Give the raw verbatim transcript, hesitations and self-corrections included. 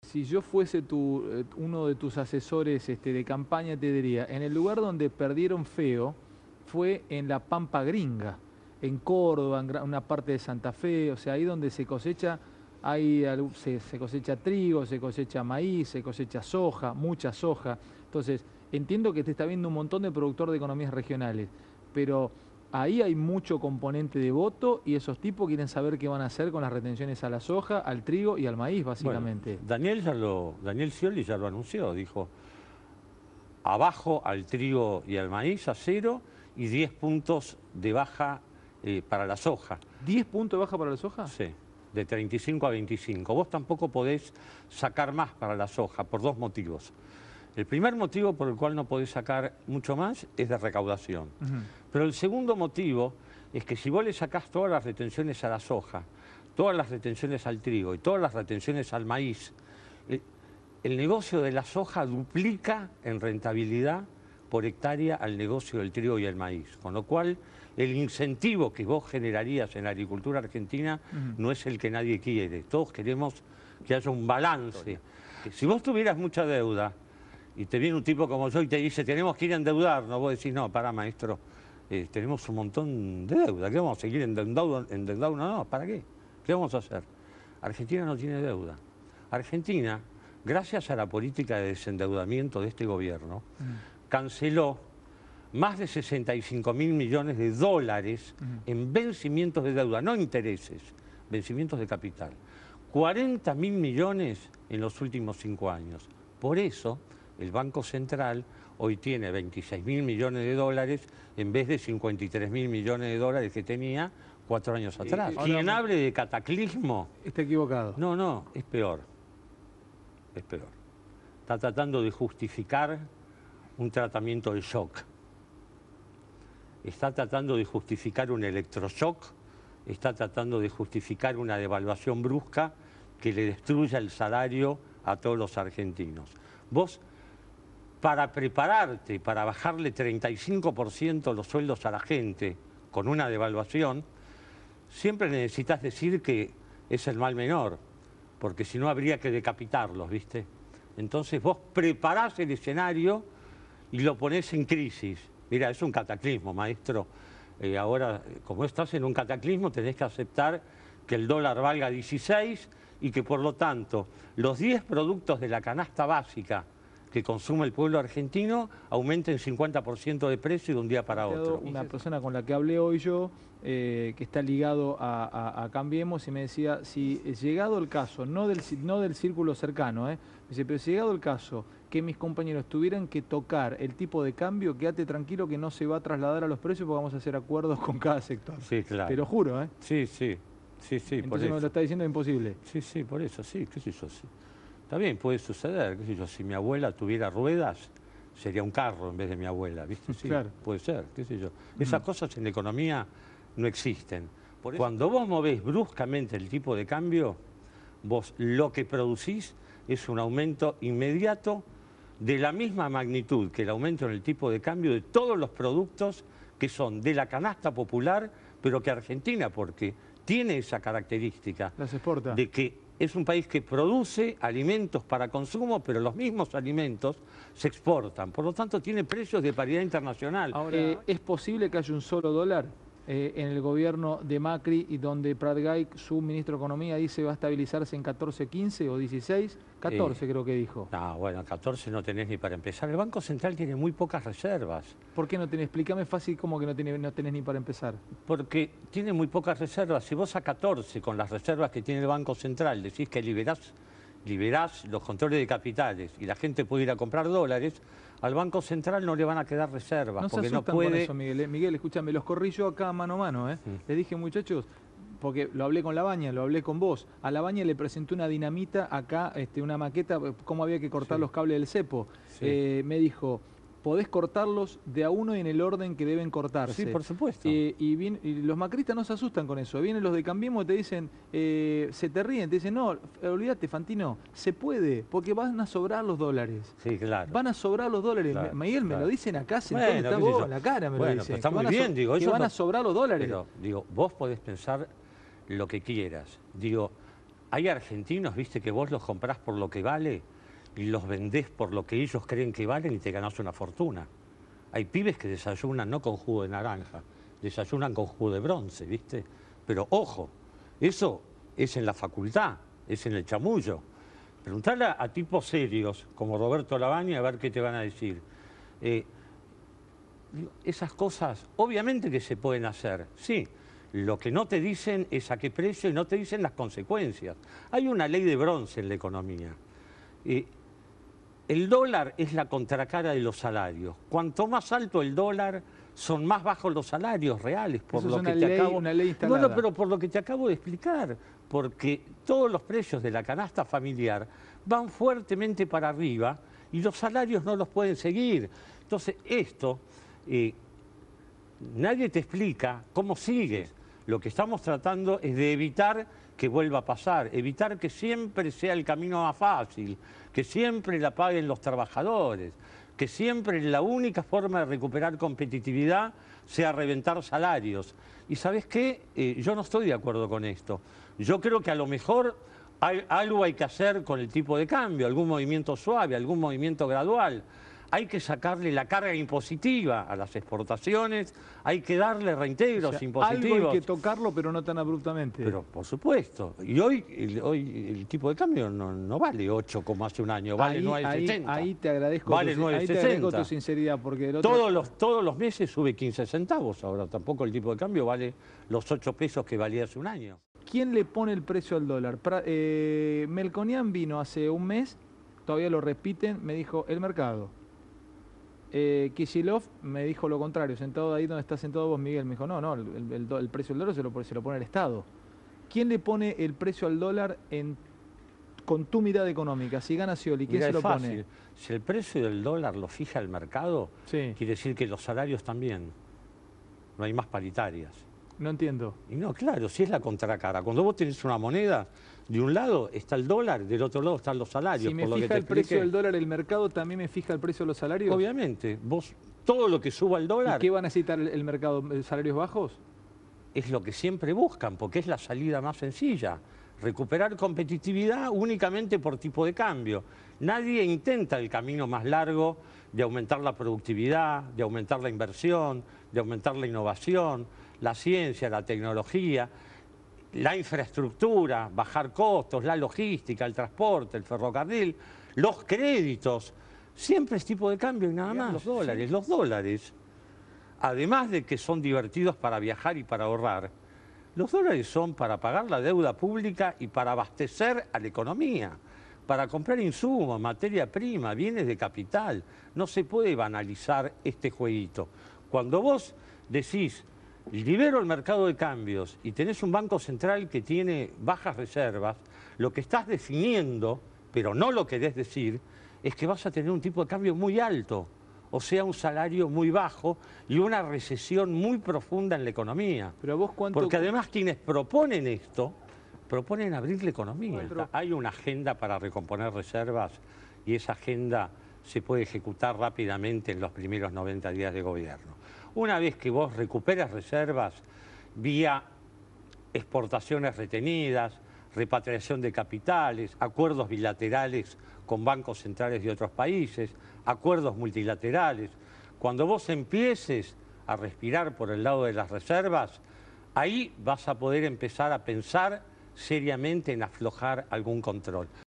Si yo fuese tu, eh, uno de tus asesores este, de campaña, te diría, en el lugar donde perdieron feo fue en la Pampa Gringa, en Córdoba, en una parte de Santa Fe, o sea, ahí donde se cosecha, hay, se, se cosecha trigo, se cosecha maíz, se cosecha soja, mucha soja. Entonces, entiendo que te está viendo un montón de productor de economías regionales, pero ahí hay mucho componente de voto y esos tipos quieren saber qué van a hacer con las retenciones a la soja, al trigo y al maíz, básicamente. Bueno, Daniel, ya lo, Daniel Scioli ya lo anunció, dijo, abajo al trigo y al maíz a cero y diez puntos de baja eh, para la soja. ¿diez puntos de baja para la soja? Sí, de treinta y cinco a veinticinco. Vos tampoco podés sacar más para la soja por dos motivos. El primer motivo por el cual no podés sacar mucho más es de recaudación. Uh-huh. Pero el segundo motivo es que si vos le sacás todas las retenciones a la soja, todas las retenciones al trigo y todas las retenciones al maíz, el, el negocio de la soja duplica en rentabilidad por hectárea al negocio del trigo y el maíz. Con lo cual, el incentivo que vos generarías en la agricultura argentina uh-huh. no es el que nadie quiere. Todos queremos que haya un balance. Si vos tuvieras mucha deuda, y te viene un tipo como yo y te dice, tenemos que ir a endeudarnos, vos decís, no, pará, maestro, eh, tenemos un montón de deuda, ¿qué vamos a seguir endeudados? Endeudados no, ¿para qué? ¿Qué vamos a hacer? Argentina no tiene deuda. Argentina, gracias a la política de desendeudamiento de este gobierno, mm. canceló más de sesenta y cinco mil millones de dólares mm. en vencimientos de deuda, no intereses, vencimientos de capital. cuarenta mil millones en los últimos cinco años. Por eso, el Banco Central hoy tiene veintiséis mil millones de dólares en vez de cincuenta y tres mil millones de dólares que tenía cuatro años atrás. Eh, Quien hable de cataclismo... Está equivocado. No, no, es peor. Es peor. Está tratando de justificar un tratamiento de shock. Está tratando de justificar un electroshock. Está tratando de justificar una devaluación brusca que le destruya el salario a todos los argentinos. Vos... para prepararte, para bajarle treinta y cinco por ciento los sueldos a la gente con una devaluación, siempre necesitas decir que es el mal menor, porque si no habría que decapitarlos, ¿viste? Entonces vos preparás el escenario y lo ponés en crisis. Mira, es un cataclismo, maestro. Eh, ahora, como estás en un cataclismo, tenés que aceptar que el dólar valga dieciséis y que, por lo tanto, los diez productos de la canasta básica que consume el pueblo argentino aumenten cincuenta por ciento de precio de un día para otro. Una persona con la que hablé hoy yo, eh, que está ligado a, a, a Cambiemos, y me decía, si llegado el caso, no del, no del círculo cercano, eh, me dice, pero si llegado el caso que mis compañeros tuvieran que tocar el tipo de cambio, quédate tranquilo que no se va a trasladar a los precios porque vamos a hacer acuerdos con cada sector. Sí, claro. Te lo juro, ¿eh? Sí, sí, sí, sí. Entonces por eso. me lo está diciendo imposible. Sí, sí, por eso, sí, qué sé yo, sí. También puede suceder, qué sé yo, si mi abuela tuviera ruedas, sería un carro en vez de mi abuela, ¿viste? Sí, claro. Puede ser, qué sé yo. Esas mm. cosas en la economía no existen. Por eso, cuando vos movés bruscamente el tipo de cambio, vos lo que producís es un aumento inmediato de la misma magnitud que el aumento en el tipo de cambio de todos los productos que son de la canasta popular, pero que Argentina, porque tiene esa característica las exporta. De que es un país que produce alimentos para consumo, pero los mismos alimentos se exportan. Por lo tanto, tiene precios de paridad internacional. Ahora, eh, ¿es posible que haya un solo dólar eh, en el gobierno de Macri y donde Pratgay, su ministro de Economía, dice va a estabilizarse en catorce, quince o dieciséis? catorce eh, creo que dijo. No, bueno, catorce no tenés ni para empezar. El Banco Central tiene muy pocas reservas. ¿Por qué no tenés? Explícame fácil cómo que no tenés, no tenés ni para empezar. Porque tiene muy pocas reservas. Si vos a catorce, con las reservas que tiene el Banco Central, decís que liberás, liberás los controles de capitales y la gente puede ir a comprar dólares, al Banco Central no le van a quedar reservas. No porque se no puede... con eso, Miguel. ¿eh? Miguel, escúchame, los corrí yo acá mano a mano. ¿eh? Sí. Les dije, muchachos, porque lo hablé con Labaña, lo hablé con vos. A Labaña le presenté una dinamita acá, este, una maqueta, cómo había que cortar sí. los cables del cepo. Sí. Eh, me dijo, podés cortarlos de a uno y en el orden que deben cortarse. Sí, por supuesto. Eh, y, bien, y los macristas no se asustan con eso. Vienen los de Cambiemos y te dicen, eh, se te ríen, te dicen, no, olvídate, Fantino, se puede, porque van a sobrar los dólares. Sí, claro. Van a sobrar los dólares. Claro, Miguel, claro. me lo dicen acá, sentado, bueno, está vos en la cara, me bueno, lo dicen. Está muy que bien, digo. Que van no, a sobrar los dólares. Pero, digo, vos podés pensar lo que quieras. Digo, hay argentinos, viste, que vos los comprás por lo que vale y los vendés por lo que ellos creen que valen y te ganás una fortuna. Hay pibes que desayunan no con jugo de naranja, desayunan con jugo de bronce, viste. Pero ojo, eso es en la facultad, es en el chamullo. Preguntale a, a tipos serios como Roberto Lavagna a ver qué te van a decir. Eh, esas cosas, obviamente que se pueden hacer, sí. Lo que no te dicen es a qué precio y no te dicen las consecuencias. Hay una ley de bronce en la economía. Eh, el dólar es la contracara de los salarios. Cuanto más alto el dólar, son más bajos los salarios reales. Por Eso lo es que una te ley, acabo... una ley instalada. Bueno, pero por lo que te acabo de explicar, porque todos los precios de la canasta familiar van fuertemente para arriba y los salarios no los pueden seguir. Entonces, esto, eh, nadie te explica cómo sigue. Lo que estamos tratando es de evitar que vuelva a pasar, evitar que siempre sea el camino más fácil, que siempre la paguen los trabajadores, que siempre la única forma de recuperar competitividad sea reventar salarios. ¿Y sabes qué? Eh, yo no estoy de acuerdo con esto. Yo creo que a lo mejor hay, algo hay que hacer con el tipo de cambio, algún movimiento suave, algún movimiento gradual. Hay que sacarle la carga impositiva a las exportaciones, hay que darle reintegros o sea, impositivos. Algo hay que tocarlo, pero no tan abruptamente. Pero por supuesto. Y hoy el, hoy el tipo de cambio no, no vale ocho como hace un año, vale nueve sesenta. Ahí, ahí te agradezco, vale tu, ahí te agradezco tu sinceridad. Porque el otro... todos, los, todos los meses sube quince centavos. Ahora tampoco el tipo de cambio vale los ocho pesos que valía hace un año. ¿Quién le pone el precio al dólar? Pra, eh, Melconian vino hace un mes, todavía lo repiten, me dijo el mercado. Eh, Kicillof me dijo lo contrario, sentado ahí donde estás sentado vos, Miguel, me dijo, no, no, el, el, el precio del dólar se lo, se lo pone el Estado. ¿Quién le pone el precio al dólar en, con tu mirada económica? Si gana Scioli, ¿quién Mirá, se lo es fácil. pone? Si el precio del dólar lo fija el mercado, sí. Quiere decir que los salarios también. No hay más paritarias. No entiendo. Y no, claro, si es la contracara. Cuando vos tenés una moneda, de un lado está el dólar, del otro lado están los salarios. Si me por lo fija que te el precio expliqué. del dólar, el mercado también me fija el precio de los salarios. Obviamente, vos, todo lo que suba el dólar... ¿Y qué va a necesitar el, el mercado? ¿Salarios bajos? Es lo que siempre buscan, porque es la salida más sencilla. Recuperar competitividad únicamente por tipo de cambio. Nadie intenta el camino más largo de aumentar la productividad, de aumentar la inversión, de aumentar la innovación, la ciencia, la tecnología, la infraestructura, bajar costos, la logística, el transporte, el ferrocarril, los créditos. Siempre es tipo de cambio y nada más. Los dólares, los dólares, además de que son divertidos para viajar y para ahorrar, los dólares son para pagar la deuda pública y para abastecer a la economía, para comprar insumos, materia prima, bienes de capital. No se puede banalizar este jueguito. Cuando vos decís, libero el mercado de cambios y tenés un banco central que tiene bajas reservas, lo que estás definiendo, pero no lo querés decir, es que vas a tener un tipo de cambio muy alto, o sea, un salario muy bajo y una recesión muy profunda en la economía. Pero vos cuánto... Porque además quienes proponen esto, proponen abrir la economía. No, pero... Hay una agenda para recomponer reservas y esa agenda se puede ejecutar rápidamente en los primeros noventa días de gobierno. Una vez que vos recuperas reservas vía exportaciones retenidas, repatriación de capitales, acuerdos bilaterales con bancos centrales de otros países, acuerdos multilaterales. Cuando vos empieces a respirar por el lado de las reservas, ahí vas a poder empezar a pensar seriamente en aflojar algún control.